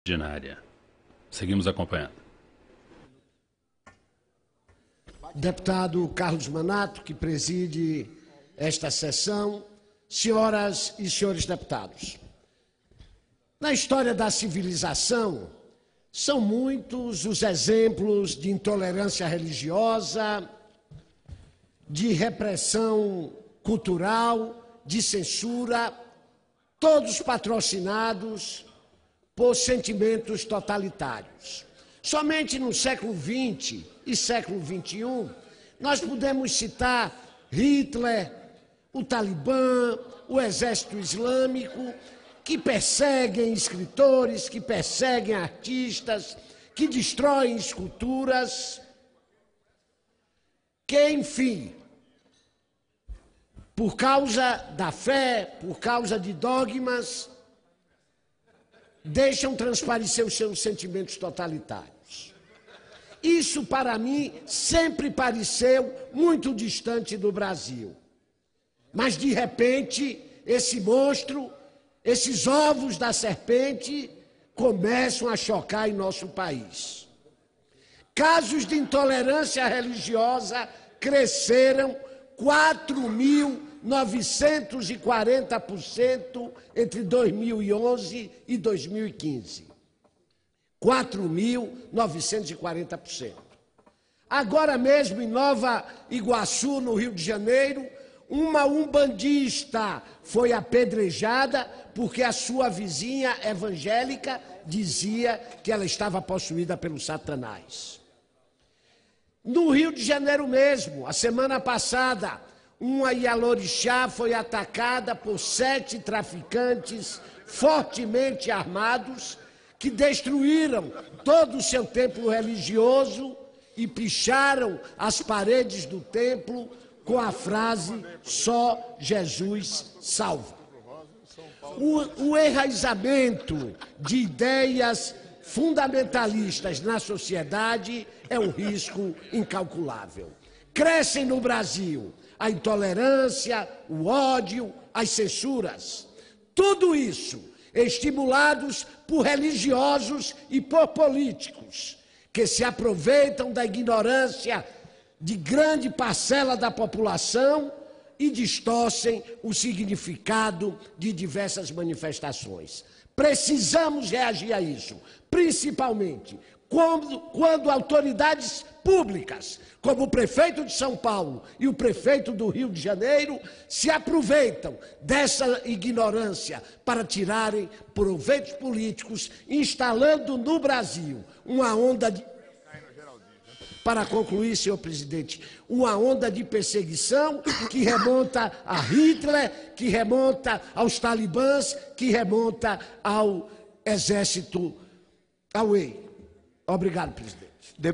Ordinária. Seguimos acompanhando. Deputado Carlos Manato, que preside esta sessão, senhoras e senhores deputados. Na história da civilização, são muitos os exemplos de intolerância religiosa, de repressão cultural, de censura, todos patrocinados por sentimentos totalitários. Somente no século XX e século XXI, nós podemos citar Hitler, o Talibã, o Exército Islâmico, que perseguem escritores, que perseguem artistas, que destroem esculturas, que, enfim, por causa da fé, por causa de dogmas, deixam transparecer os seus sentimentos totalitários. Isso, para mim, sempre pareceu muito distante do Brasil. Mas, de repente, esse monstro, esses ovos da serpente, começam a chocar em nosso país. Casos de intolerância religiosa cresceram 4.940% entre 2011 e 2015. 4.940%. Agora mesmo, em Nova Iguaçu, no Rio de Janeiro, uma umbandista foi apedrejada porque a sua vizinha evangélica dizia que ela estava possuída pelo Satanás. No Rio de Janeiro mesmo, a semana passada, uma Ialorixá foi atacada por 7 traficantes fortemente armados que destruíram todo o seu templo religioso e picharam as paredes do templo com a frase "Só Jesus salva". O enraizamento de ideias fundamentalistas na sociedade é um risco incalculável. Crescem no Brasil a intolerância, o ódio, as censuras. Tudo isso estimulados por religiosos e por políticos que se aproveitam da ignorância de grande parcela da população e distorcem o significado de diversas manifestações. Precisamos reagir a isso, principalmente quando autoridades públicas, como o prefeito de São Paulo e o prefeito do Rio de Janeiro, se aproveitam dessa ignorância para tirarem proveitos políticos, instalando no Brasil uma onda de... Para concluir, senhor presidente, uma onda de perseguição que remonta a Hitler, que remonta aos talibãs, que remonta ao exército Away. Obrigado, presidente.